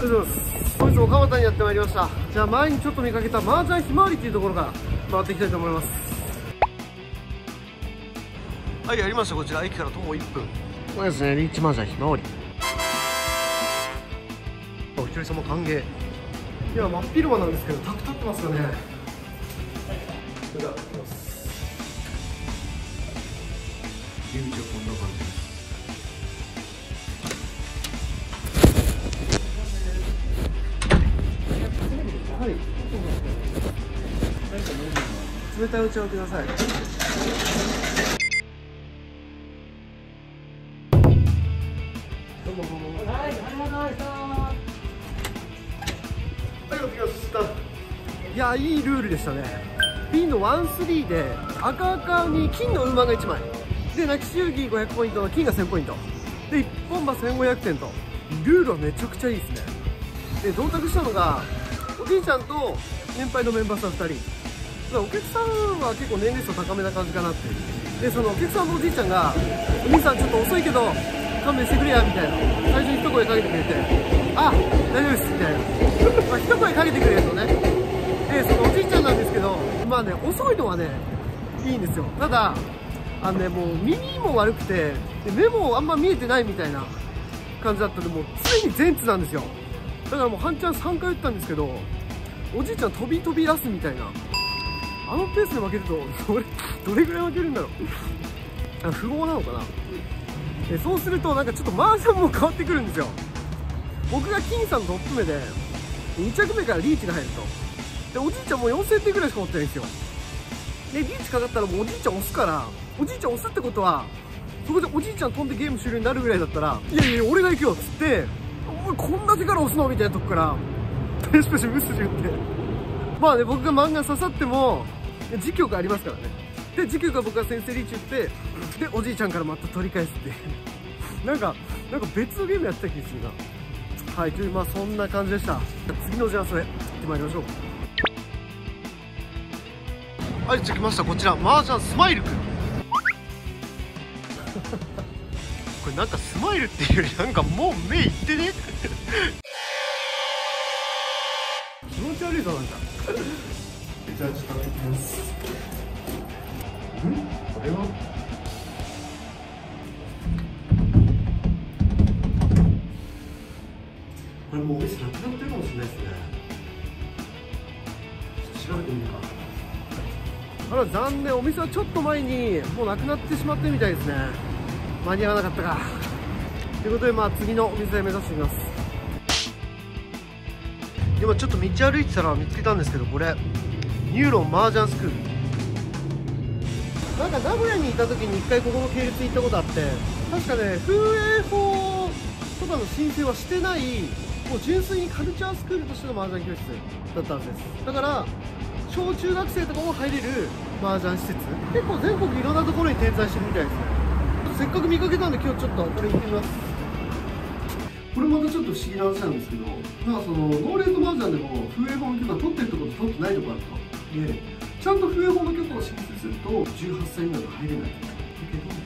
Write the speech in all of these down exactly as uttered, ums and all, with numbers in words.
りがとうございます。本日も蒲田にやってまいりました。じゃあ前にちょっと見かけた麻雀ひまわりっていうところから回っていきたいと思います。はい、やりました。こちら駅から徒歩いっぷん。これですね、リーチ麻雀ひまわり。お一人様歓迎。いや、真っ昼間なんですけど、宅立ってますよね。それでは、いきます。入り口はこんな感じです。はい。冷たいお茶をください。どうもどうも。はい、ありがとうございました。はい、お疲れ様でした。いや、いいルールでしたね。ピンのワンスリーで赤赤に金の馬がいちまいで、泣き祝儀ごひゃくポイントの金がせんポイントで、一本馬せんごひゃくてんとルールはめちゃくちゃいいですね。で、同卓したのがおじいちゃんと年配のメンバーさんふたり。お客さんは結構年齢層高めな感じかなって。で、そのお客さんのおじいちゃんが「お兄さんちょっと遅いけど勘弁してくれや」みたいな最初に一声かけてくれて「あ、大丈夫です」みたいなまあ一声かけてくれるとね。で、そのおじいちゃんなんですけど、まあね、遅いのはねいいんですよ。ただあのね、もう耳も悪くてで目もあんま見えてないみたいな感じだったんで、もう常に全通なんですよ。だからもう半チャンさんかい打ったんですけど、おじいちゃん飛び飛び出すみたいな、あのペースで負けるとどれどれぐらい負けるんだろうあ、不合なのかな。で、そうするとなんかちょっと麻雀も変わってくるんですよ。僕が金さんのトップ目でに着目からリーチが入ると、でおじいちゃんもよんせんてんぐらいしか持ってないんですよ。でリーチかかったらもうおじいちゃん押すから、おじいちゃん押すってことはそこでおじいちゃん飛んでゲーム終了になるぐらいだったら「いやいや俺が行くよ」っつって「お前こんな手から押すの?」みたいなとこからペシペシ無筋打って、まあね、僕が漫画刺さっても持久がありますからね。で持久が僕が先生リーチ打って、でおじいちゃんからまた取り返すってなんかなんか別のゲームやってた気がするな。はい、というまあそんな感じでした。次のじゃあそれ行ってまいりましょう。はい、着きました。こちら麻雀スマイルくんこれなんかスマイルっていうよりなんかもう目いってね気持ち悪いぞなんかじゃあちょっと食べてきます。んこれはこれもうお店なくなってるかもしれないですね。ちょっと調べてみるか。あら残念、お店はちょっと前にもうなくなってしまってみたいですね。間に合わなかったかということで、まあ次のお店目指していきます。今ちょっと道歩いてたら見つけたんですけど、これニューロン麻雀スクール。なんか名古屋にいた時にいっかいここの系列に行ったことあって、確かね風営法とかの申請はしてない、もう純粋にカルチャースクールとしての麻雀教室だったはずです。だから小中学生とかも入れる麻雀施設、結構全国いろんなところに点在してるみたいですね。せっかく見かけたんで今日ちょっとこれ行ってみます。これまたちょっと不思議な話なんですけど、なんかそのノーレート麻雀でも風営法の許可取ってるところと取ってないところあると。でちゃんと風営法の許可を申請するとじゅうはっさい未満が入れない。だけど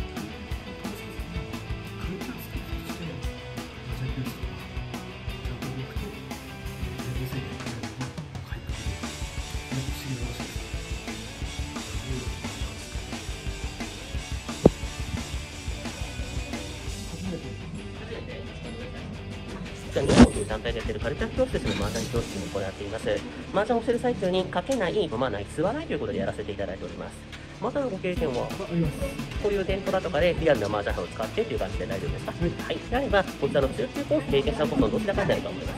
カルチャースクールとして麻雀教室とかちゃんと動くと全然制限かけないのも入ってくる。不思議な話です。 日本という団体でやっているカルチャー教室の麻雀教室も行っています。麻雀をしている最中に書けない、飲まない、吸わないということでやらせていただいております。またのご経験はこういう電トラとかでリアルな麻雀を使ってという感じで大丈夫ですか？はい、であればこちらの集中コース経験したことのどちらかになると思います。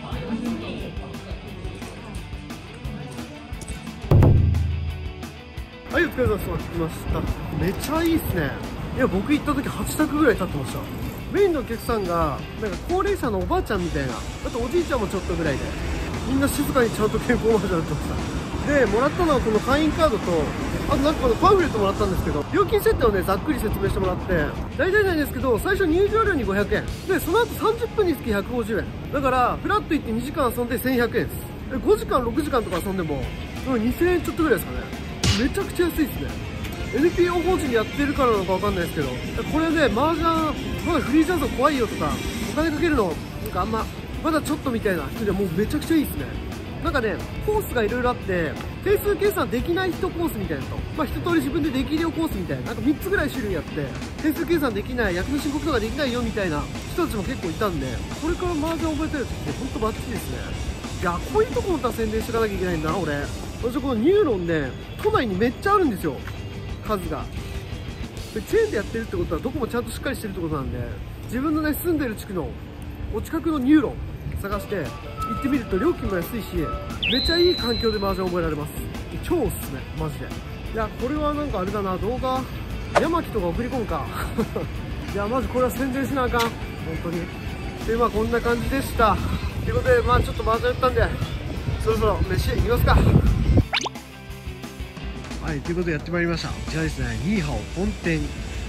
はい、お疲れ様です。来ました。めちゃいいっすね。いや、僕行った時はち択ぐらい立ってました。メインのお客さんがなんか高齢者のおばあちゃんみたいな、あとおじいちゃんもちょっとぐらいで、みんな静かにちゃんと健康麻雀やってました。でもらったのはこの会員カードと、あとなんかこのパンフレットもらったんですけど、料金設定をねざっくり説明してもらって、大体なんですけど最初入場料にごひゃくえんで、その後さんじゅっぷんにつきひゃくごじゅうえんだから、フラッと行ってにじかん遊んでせんひゃくえんです。でごじかんろくじかんとか遊んでもにせんえんちょっとぐらいですかね。めちゃくちゃ安いですね。エヌピーオー 法人やってるからなのかわかんないですけど、これね麻雀まだフリーチャンス怖いよとか、お金かけるのなんかあんままだちょっとみたいな人ではもうめちゃくちゃいいですね。なんかね、コースがいろいろあって、定数計算できない人コースみたいなのと、まあ一通り自分でできるよコースみたいな、なんかみっつぐらい種類あって、定数計算できない、役の申告とかできないよみたいな人たちも結構いたんで、これから麻雀覚えたいやつってほんとバッチリですね。いや、こういうとこもまた宣伝していかなきゃいけないんだな、俺。私このニューロンね、都内にめっちゃあるんですよ、数が。でチェーンでやってるってことはどこもちゃんとしっかりしてるってことなんで、自分のね、住んでる地区のお近くのニューロン探して行ってみると料金も安いし、めっちゃいい環境で麻雀覚えられます。超おすすめマジで。いや、これはなんかあれだな、動画山木とか送り込むかいやマジこれは宣伝しなあかん本当に。でまあこんな感じでしたということで、まあちょっと麻雀やったんでそろそろ飯行きますか。はい、ということでやってまいりました。こちらですね、ニーハオ本店。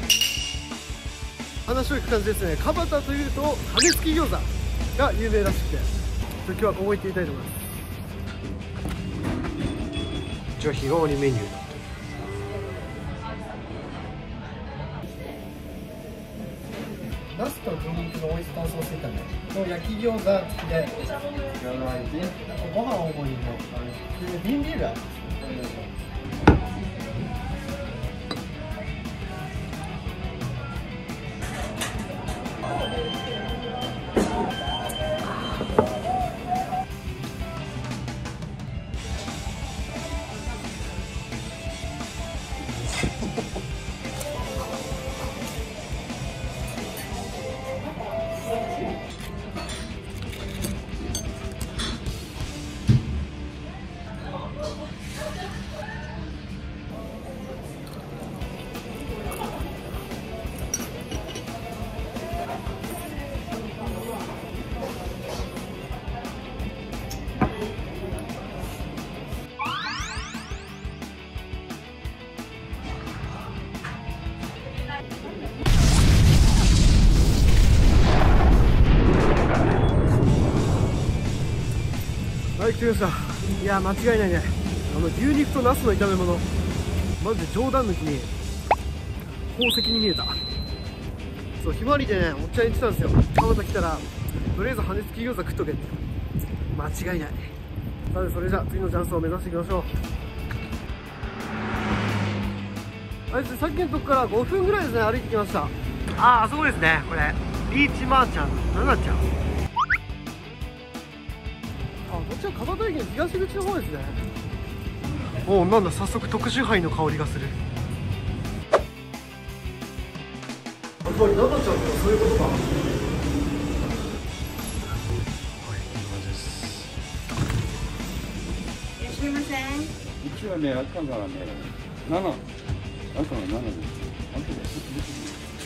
話を聞く感じですね、カバタというと羽根付き餃子が有名らしくて、今日はここ行ってみたいと思います。一応日替わりメニューだって。ナスと鶏肉のオイスターソース炒めの焼き餃子付きでご飯大盛りの瓶ビールあります。はい、来ました。いや間違いないね、あの牛肉とナスの炒め物、マジで冗談抜きに宝石に見えた。そう、ひまわりでねおっちゃん言ってたんですよ、蒲田来たらとりあえず羽根付き餃子食っとけって。間違いない。さてそれじゃあ次のチャンスを目指していきましょう。あいつさっきのとこからごふんぐらいですね、歩いてきました。ああ、あそこですね、これリーチマーチャンナナちゃん。こっちは蒲田駅の東口の方ですね。おお、なんだ、早速特殊杯の香りがする。あ、これナナちゃんとかそういうことか。はい、こんな感じです。 いらっしゃいませ。 うちはね、朝からね、なな、朝のななです。後で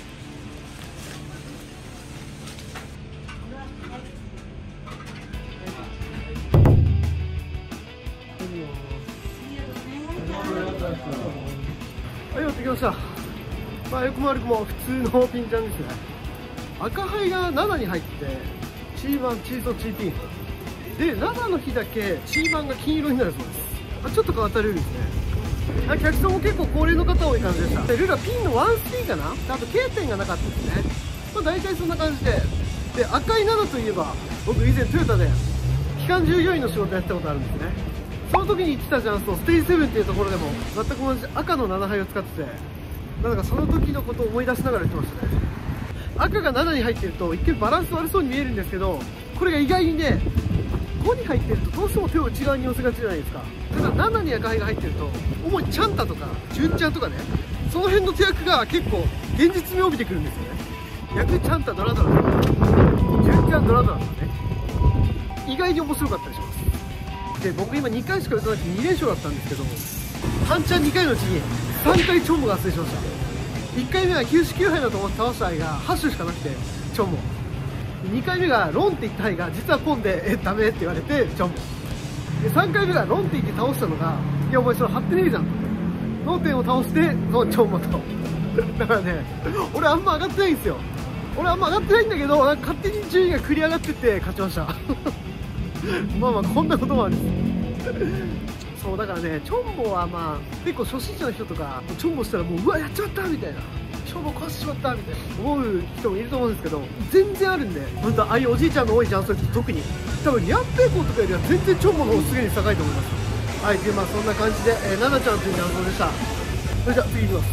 はい、やってきました。まあ、よくも悪くも普通のピンちゃんですね。赤牌がななに入ってて、チーバン、チーソ、チーピン。で、ななの日だけチーバンが金色になるそうです。あ、ちょっと変わったルールですね。あ、客層も結構高齢の方多い感じでした。で、ルールはピンのワンスリーかな、あと K 点がなかったですね。まあ、大体そんな感じで。で、赤いななといえば、僕以前トヨタで機関従業員の仕事やったことあるんですね。その時に言ってたチャンスとステージセブンっていうところでも全く同じ赤のなな牌を使ってて、なんかその時のことを思い出しながら言ってましたね。赤がななに入ってると一見バランス悪そうに見えるんですけど、これが意外にねごに入ってるとどうしても手を内側に寄せがちじゃないですか。だからななに赤牌が入ってると主にチャンタとか純ちゃんとかね、その辺の手役が結構現実味を帯びてくるんですよね。逆にチャンタドラドラとか純ちゃんドラドラとかね、意外に面白かったりします。で、僕今にかいしか打たなくてに連勝だったんですけど、半チャンにかいのうちにさんかいチョンボが発生しました。いっかいめはきゅうしきゅうはいだと思って倒した牌がはち種しかなくてチョンボ。にかいめがロンって言った牌が実はポンでえダメって言われてチョンボで、さんかいめがロンって言って倒したのが、いやお前それ張ってねえじゃんと、ロン点を倒してのチョンボとだからね、俺あんま上がってないんですよ。俺あんま上がってないんだけど、なんか勝手に順位が繰り上がってって勝ちましたまあまあこんなこともあるんですそうだからね、チョンボはまあ結構初心者の人とかチョンボしたらもううわやっちまったみたいな、 勝負を壊してしまったみたいな思う人もいると思うんですけど、全然あるんで、本当ああいうおじいちゃんの多いジャンソーって特に多分リャンペイコーとかよりは全然チョンボの方がすげえ高いと思います。はい、でまあそんな感じで、えー、ナナちゃんというジャンソーでした。それじゃあ次いきます。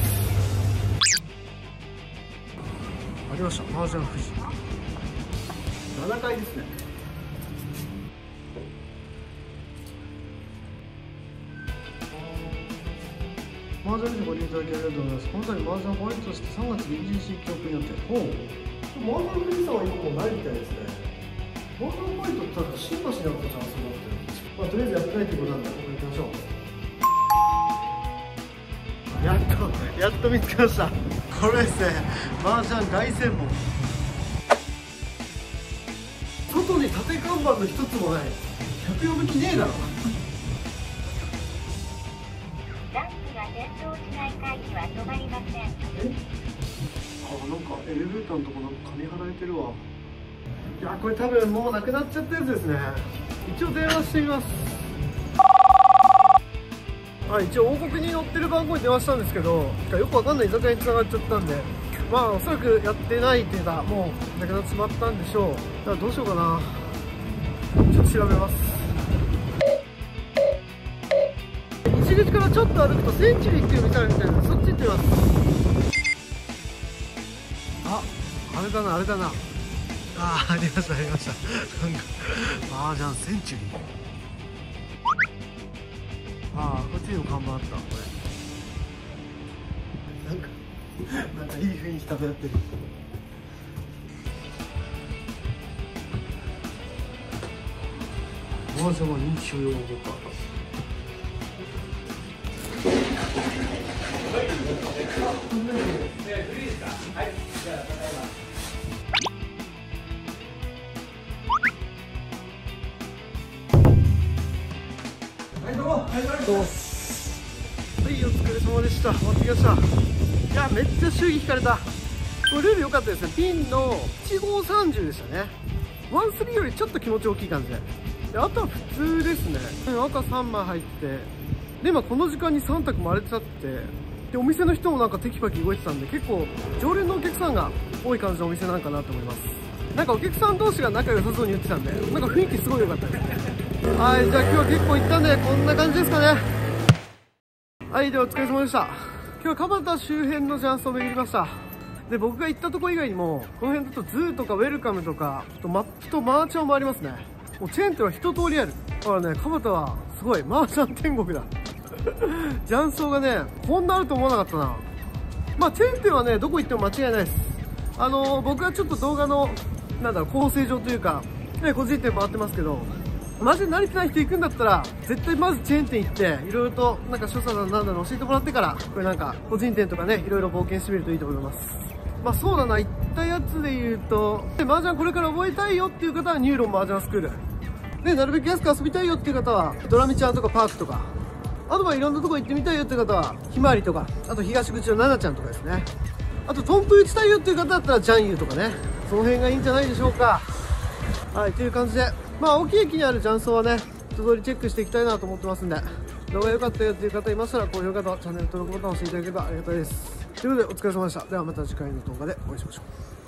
ありました、麻雀富士ななかいですね。麻雀にご利用いただきありがとうございます。この度麻雀ホワイトとしてさんがつにじゅういちにち記憶によって、ほう麻雀富士山は今もうないみたいですね。麻雀ホワイトって多分新橋にあったじゃん、そうなってる。まあとりあえずやってないということなんで、ここ行きましょう。やっとやっと見つけました。これですね、麻雀凱旋門。外に縦看板の一つもない。百呼ぶ気ねえだろ。 ランプが点灯しない会議は止まりません。 えあ、なんかエレベーターのとこなんか紙貼られてるわ。いや、これ多分もうなくなっちゃったやつですね。一応電話してみます。はい、一応王国に載ってる番号に電話したんですけど、よくわかんない居酒屋に繋がっちゃったんで、まあおそらくやってないっていうかもうなくなってしまったんでしょう。だからどうしようかな、ちょっと調べます。西口からちょっと歩くとセンチュリーっていう店あるみたいなので、そっち行ってみます。あ、あれだなあれだな、あー、ありましたありました。なんか麻雀センチュリー、ああ、こっちにも看板あった。これなんかなんかいい雰囲気漂ってる。麻雀は認知症用語か。どうも、はい、お疲れ様でした。終わってきました。いや、めっちゃ祝儀引かれた。これルール良かったですね。ピンのいちごさんじゅうでしたね。ワンスリーよりちょっと気持ち大きい感じで。で、あとは普通ですね。赤さんまい入って、で、今この時間にさん択回れてたって、で、お店の人もなんかテキパキ動いてたんで、結構常連のお客さんが多い感じのお店なんかなと思います。なんかお客さん同士が仲良さそうに言ってたんで、なんか雰囲気すごい良かったです。はい、じゃあ今日は結構行ったんで、こんな感じですかね。はい、ではお疲れ様でした。今日は蒲田周辺のジャンスを巡りました。で、僕が行ったとこ以外にも、この辺だとズーとかウェルカムとか、あとマップとマーチャンもありますね。もうチェーン店は一通りある。だからね、蒲田はすごい、マーチャン天国だ。ジャンソーがね、こんなあると思わなかったな。まあ、チェーン店はね、どこ行っても間違いないです。あのー、僕はちょっと動画の、なんだろう、構成上というか、ね、個人店回ってますけど、マジで慣れてない人行くんだったら、絶対まずチェーン店行って、いろいろと、なんか所作だなんだろう教えてもらってから、これなんか、個人店とかね、いろいろ冒険してみるといいと思います。まあそうだな、行ったやつで言うと、で、麻雀これから覚えたいよっていう方は、ニューロン麻雀スクール。で、なるべく安く遊びたいよっていう方は、ドラミちゃんとかパークとか、あとはいろんなとこ行ってみたいよっていう方は、ひまわりとか、あと東口のナナちゃんとかですね。あと、トンプ打ちたいよっていう方だったら、ジャンユーとかね。その辺がいいんじゃないでしょうか。はい、という感じで、まあ、大きい駅にある雀荘はね、一通りチェックしていきたいなと思ってますんで、動画良かったよっていう方いましたら、高評価とチャンネル登録ボタンを押していただければありがたいです。ということで、お疲れ様でした。ではまた次回の動画でお会いしましょう。